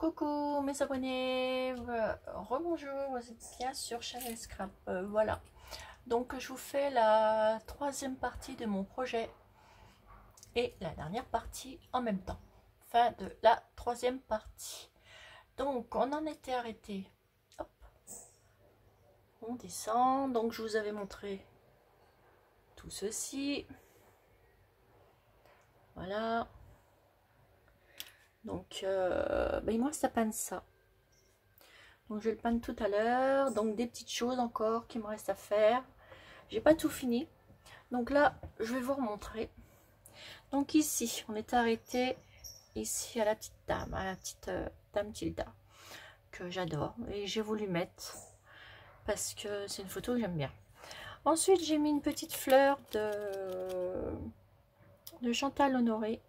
Coucou mes abonnés, rebonjour, vous êtes bien sur Chanel Scrap. Voilà, donc je vous fais la troisième partie de mon projet et la dernière partie en même temps. Fin de la troisième partie. Donc on en était arrêté. Hop, on descend. Donc je vous avais montré tout ceci. Voilà. Donc il me reste à peindre ça. Donc je vais le peindre tout à l'heure. Donc des petites choses encore qui me restent à faire. J'ai pas tout fini. Donc là, je vais vous remontrer. Donc ici, on est arrêté ici à la petite dame, à la petite dame Tilda, que j'adore. Et j'ai voulu mettre parce que c'est une photo que j'aime bien. Ensuite, j'ai mis une petite fleur de Chantal Honoré.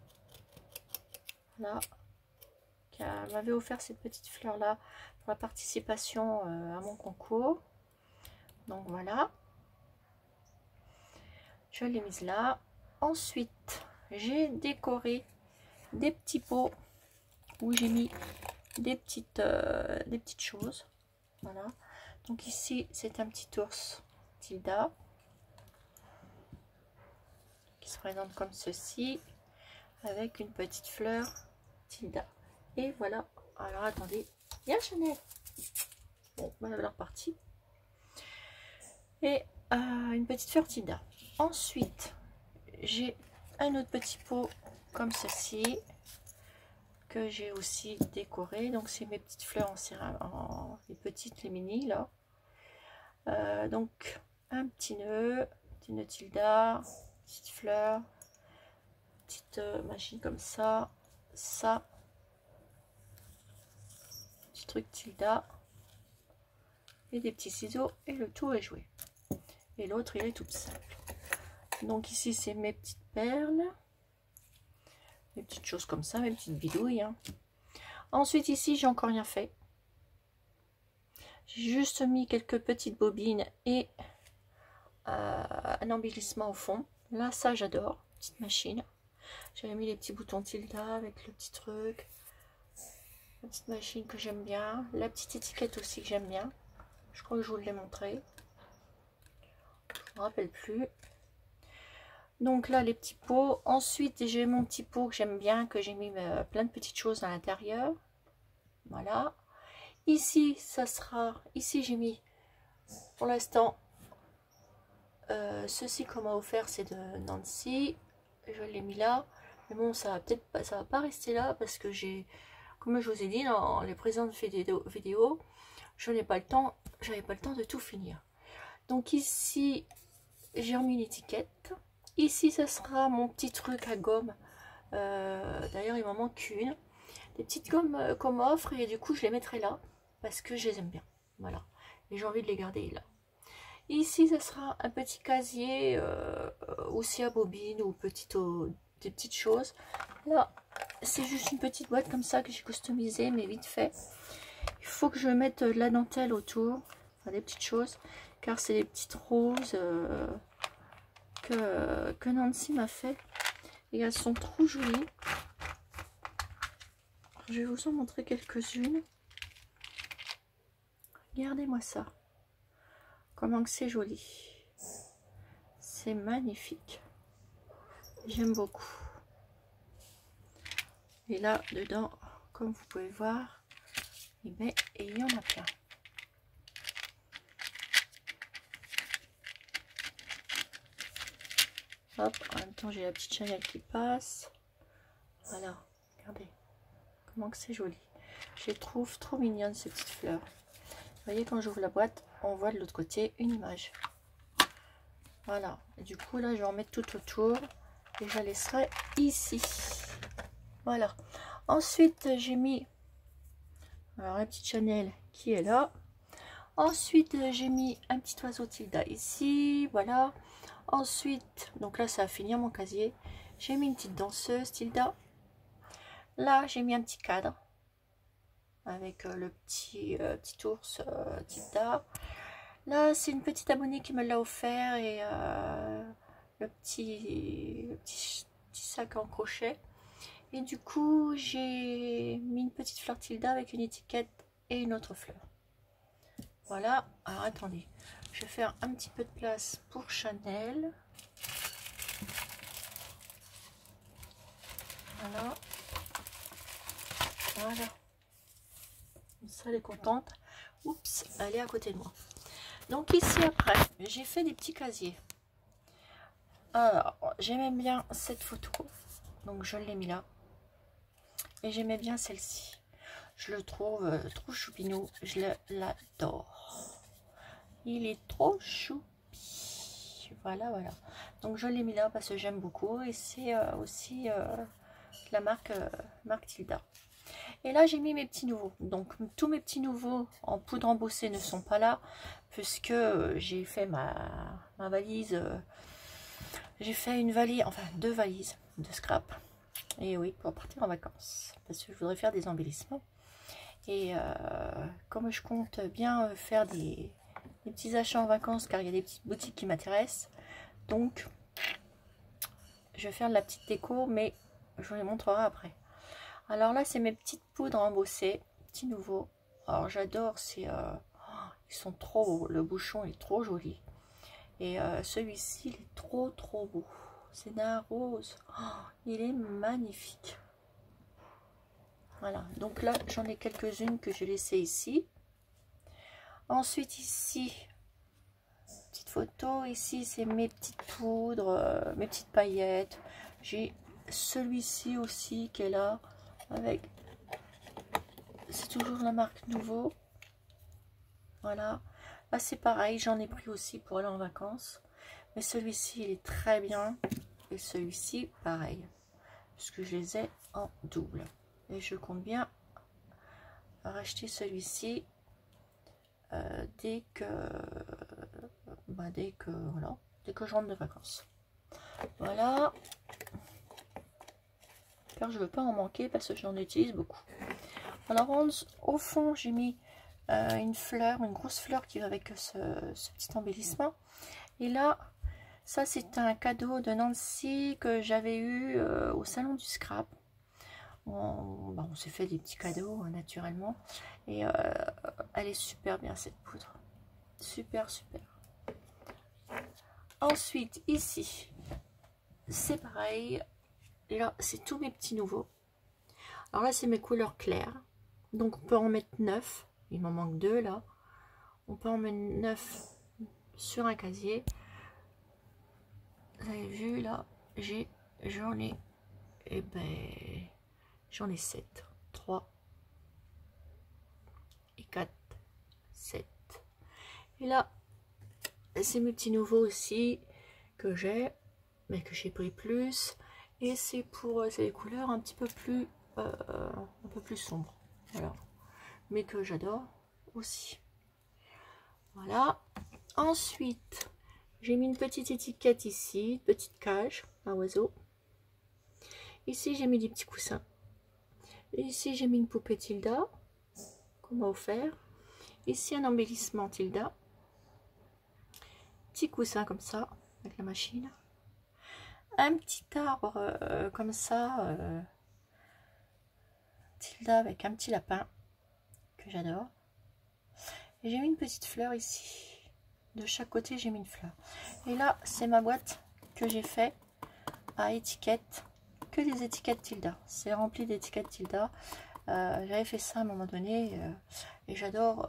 Là, qui m'avait offert cette petite fleur là pour la participation à mon concours. Donc voilà, je l'ai mise là. Ensuite, j'ai décoré des petits pots où j'ai mis des petites choses. Voilà, donc ici c'est un petit ours Tilda qui se présente comme ceci avec une petite fleur Tilda. Et voilà, alors attendez, il y a Chanel. Bon, voilà leur partie. Et une petite fleur Tilda. Ensuite, j'ai un autre petit pot comme ceci que j'ai aussi décoré. Donc c'est mes petites fleurs en céramique, les petites, les mini là. Donc un petit nœud Tilda, petite fleur, petite machine comme ça, petit truc Tilda et des petits ciseaux et le tout est joué. Et l'autre il est tout simple. Donc ici c'est mes petites perles, mes petites choses comme ça, mes petites bidouilles. Hein. Ensuite ici j'ai encore rien fait. J'ai juste mis quelques petites bobines et un embellissement au fond. Là ça j'adore, petite machine. J'avais mis les petits boutons Tilda avec le petit truc. La petite machine que j'aime bien. La petite étiquette aussi que j'aime bien. Je crois que je vous l'ai montré. Je ne me rappelle plus. Donc là les petits pots. Ensuite j'ai mon petit pot que j'aime bien, que j'ai mis plein de petites choses à l'intérieur. Voilà. Ici ça sera, ici j'ai mis pour l'instant ceci qu'on m'a offert, c'est de Nancy. Je l'ai mis là, mais bon ça va peut-être pas, ça va pas rester là parce que j'ai, comme je vous ai dit dans les présentes vidéos, je n'ai pas le temps, j'avais pas le temps de tout finir. Donc ici j'ai remis l'étiquette. Ici ça sera mon petit truc à gomme. D'ailleurs il m'en manque une, des petites gommes qu'on m'offre, et du coup je les mettrai là parce que je les aime bien. Voilà, et j'ai envie de les garder là. Ici ce sera un petit casier aussi à bobine ou des petites choses. Là c'est juste une petite boîte comme ça que j'ai customisée mais vite fait. Il faut que je mette de la dentelle autour, enfin des petites choses, car c'est des petites roses que Nancy m'a fait et elles sont trop jolies. Je vais vous en montrer quelques-unes. Regardez-moi ça, comment que c'est joli, c'est magnifique, j'aime beaucoup. Et là dedans, comme vous pouvez voir, et il y en a plein. Hop, en même temps j'ai la petite Chanel qui passe. Voilà, regardez comment que c'est joli. Je les trouve trop mignonnes ces petites fleurs. Vous voyez, quand j'ouvre la boîte, on voit de l'autre côté une image. Voilà, et du coup là je vais en mettre tout autour et je la laisserai ici. Voilà. Ensuite j'ai mis alors la petite Chanel qui est là. Ensuite j'ai mis un petit oiseau Tilda ici, voilà. Ensuite, donc là ça va finir mon casier, j'ai mis une petite danseuse Tilda. Là j'ai mis un petit cadre avec le petit ours Tilda. Là c'est une petite abonnée qui me l'a offert, et le petit sac en crochet. Et du coup j'ai mis mis une petite fleur Tilda avec une étiquette et une autre fleur. Voilà. Alors attendez, je vais faire un petit peu de place pour Chanel. Voilà. Voilà. Ça, elle est contente. Oups, elle est à côté de moi. Donc ici après, j'ai fait des petits casiers. Alors, j'aimais bien cette photo, donc je l'ai mis là. Et j'aimais bien celle-ci. Je le trouve trop choupinou, je l'adore. Il est trop choupi. Voilà, voilà. Donc je l'ai mis là parce que j'aime beaucoup. Et c'est aussi la marque Tilda. Et là j'ai mis mes petits nouveaux. Donc tous mes petits nouveaux en poudre embossée ne sont pas là. Puisque j'ai fait ma valise. J'ai fait une valise, enfin 2 valises de scrap. Et oui, pour partir en vacances. Parce que je voudrais faire des embellissements. Et comme je compte bien faire des petits achats en vacances, car il y a des petites boutiques qui m'intéressent. Donc, je vais faire de la petite déco, mais je vous les montrerai après. Alors là, c'est mes petites poudres embossées, petits nouveaux. Alors j'adore, c'est ils sont trop beaux. Le bouchon est trop joli. Et celui-ci, il est trop beau. C'est d'un rose. Oh, il est magnifique. Voilà, donc là, j'en ai quelques-unes que j'ai laissées ici. Ensuite, ici, petite photo. Ici, c'est mes petites poudres, mes petites paillettes. J'ai celui-ci aussi qui est là. Avec, c'est toujours la marque Nouveau. Voilà. Là, c'est pareil, j'en ai pris aussi pour aller en vacances. Mais celui-ci, il est très bien. Et celui-ci, pareil. Puisque je les ai en double. Et je compte bien racheter celui-ci dès que je rentre de vacances. Voilà. Car je veux pas en manquer parce que j'en utilise beaucoup. Alors au fond, j'ai mis une fleur, une grosse fleur qui va avec ce petit embellissement. Et là, ça c'est un cadeau de Nancy que j'avais eu au salon du scrap. On s'est fait des petits cadeaux naturellement. Et elle est super bien cette poudre. Super. Ensuite, ici, c'est pareil. Là, c'est tous mes petits nouveaux. Alors là, c'est mes couleurs claires. Donc, on peut en mettre 9. Il m'en manque 2 là. On peut en mettre 9 sur un casier. Vous avez vu là, j'en ai, eh ben, j'en ai 7. 3 et 4, 7. Et là, c'est mes petits nouveaux aussi que j'ai, mais que j'ai pris plus. Et c'est pour c'est des couleurs un petit peu plus sombres. Voilà. Mais que j'adore aussi. Voilà. Ensuite, j'ai mis une petite étiquette ici, une petite cage, un oiseau. Ici, j'ai mis des petits coussins. Et ici, j'ai mis une poupée Tilda qu'on m'a offert. Ici, un embellissement Tilda. Petit coussin comme ça, avec la machine. Un petit arbre comme ça, Tilda avec un petit lapin que j'adore. Et j'ai mis une petite fleur ici. De chaque côté, j'ai mis une fleur. Et là, c'est ma boîte que j'ai fait à étiquettes. Que des étiquettes Tilda. C'est rempli d'étiquettes Tilda. J'avais fait ça à un moment donné et j'adore.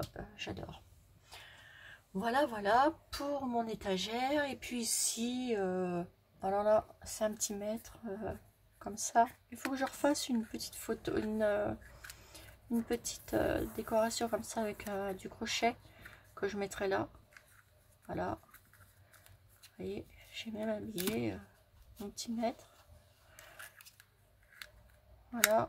Voilà pour mon étagère. Et puis ici, alors là, c'est un petit mètre comme ça. Il faut que je refasse une petite photo, une petite décoration comme ça avec du crochet que je mettrai là. Voilà. Vous voyez, j'ai même habillé mon petit mètre. Voilà.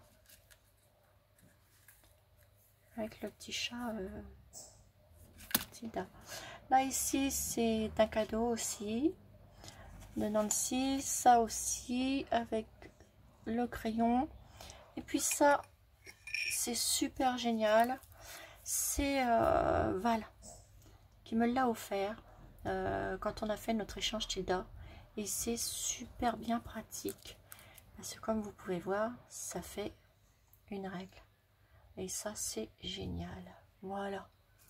Avec le petit chat Tilda. Là, ici, c'est un cadeau aussi de Nancy. Ça aussi, avec le crayon. Et puis ça, c'est super génial. C'est Val qui me l'a offert quand on a fait notre échange Tilda. Et c'est super bien pratique. Parce que comme vous pouvez voir, ça fait une règle. Et ça, c'est génial. Voilà.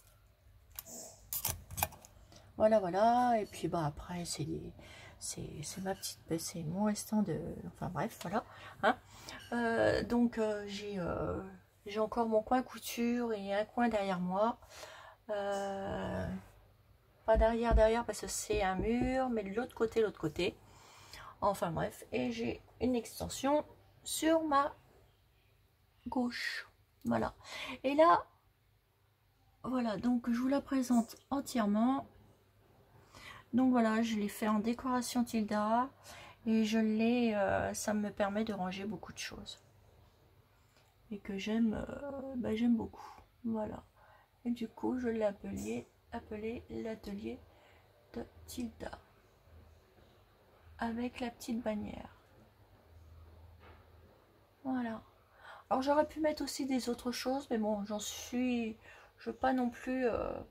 Voilà, voilà. Et puis, bah, après, c'est ma petite... C'est mon restant de... Enfin, bref, voilà. Hein. Donc, j'ai encore mon coin couture et un coin derrière moi. Pas derrière parce que c'est un mur, mais de l'autre côté. Enfin bref, et j'ai une extension sur ma gauche. Voilà. Et là, voilà, donc je vous la présente entièrement. Donc voilà, je l'ai fait en décoration Tilda. Et je l'ai, ça me permet de ranger beaucoup de choses. Et que j'aime j'aime beaucoup. Voilà. Et du coup, je l'ai appelé l'atelier de Tilda. Avec la petite bannière. Voilà. Alors j'aurais pu mettre aussi des autres choses, mais bon, je veux pas non plus,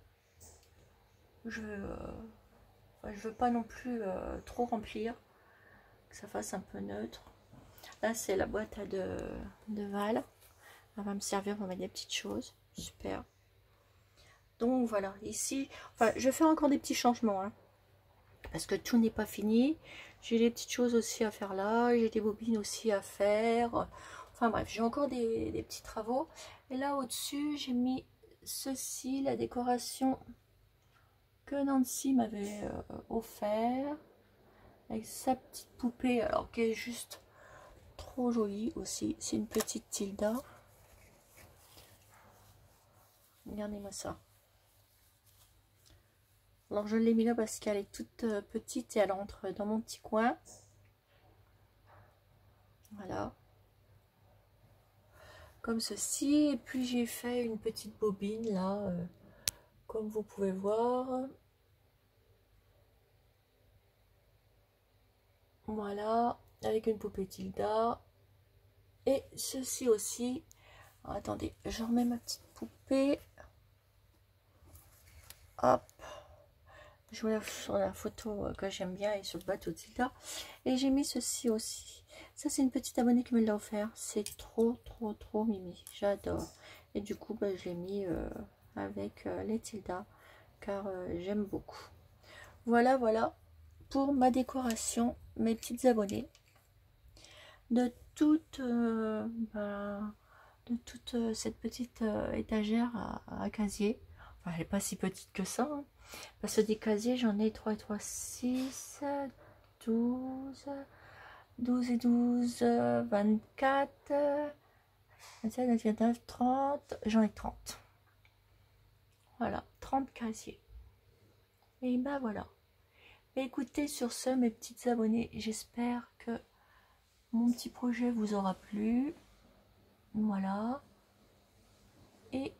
je veux pas non plus trop remplir, que ça fasse un peu neutre. Là c'est la boîte à de Val, elle va me servir pour mettre des petites choses, super. Donc voilà, ici, enfin je vais faire encore des petits changements, hein, parce que tout n'est pas fini. J'ai des petites choses aussi à faire là, j'ai des bobines aussi à faire. Enfin bref, j'ai encore des petits travaux. Et là au-dessus, j'ai mis ceci, la décoration que Nancy m'avait offert. Avec sa petite poupée, alors qui est juste trop jolie aussi. C'est une petite Tilda. Regardez-moi ça. Alors je l'ai mis là parce qu'elle est toute petite et elle entre dans mon petit coin. Voilà. Comme ceci. Et puis j'ai fait une petite bobine là, comme vous pouvez voir. Voilà, avec une poupée Tilda. Et ceci aussi. Alors, attendez, je remets ma petite poupée. Hop. Je vous laisse sur la photo que j'aime bien et sur le bateau Tilda. Et j'ai mis ceci aussi. Ça, c'est une petite abonnée qui me l'a offert. C'est trop mimi. J'adore. Et du coup, bah, je l'ai mis avec les Tilda. Car j'aime beaucoup. Voilà, voilà. Pour ma décoration, mes petites abonnées. De toute, cette petite étagère à casier. Enfin, elle n'est pas si petite que ça. Hein. Parce que des casiers, j'en ai 3 et 3, 6, 12, 12 et 12, 24, 27, 29, 30. J'en ai 30. Voilà, 30 casiers. Et ben voilà. Mais écoutez, sur ce, mes petites abonnées, j'espère que mon petit projet vous aura plu. Voilà. Et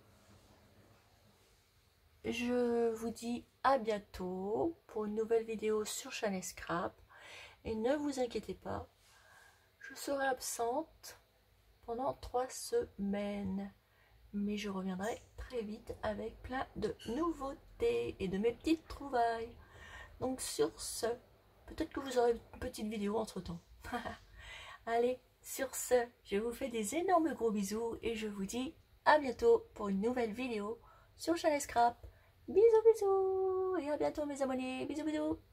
je vous dis à bientôt pour une nouvelle vidéo sur Chanel Scrap. Et ne vous inquiétez pas, je serai absente pendant 3 semaines. Mais je reviendrai très vite avec plein de nouveautés et de mes petites trouvailles. Donc sur ce, peut-être que vous aurez une petite vidéo entre temps. Allez, sur ce, je vous fais des énormes gros bisous et je vous dis à bientôt pour une nouvelle vidéo sur Chanel Scrap. Bisous bisous et à bientôt mes abonnés. Bisous bisous.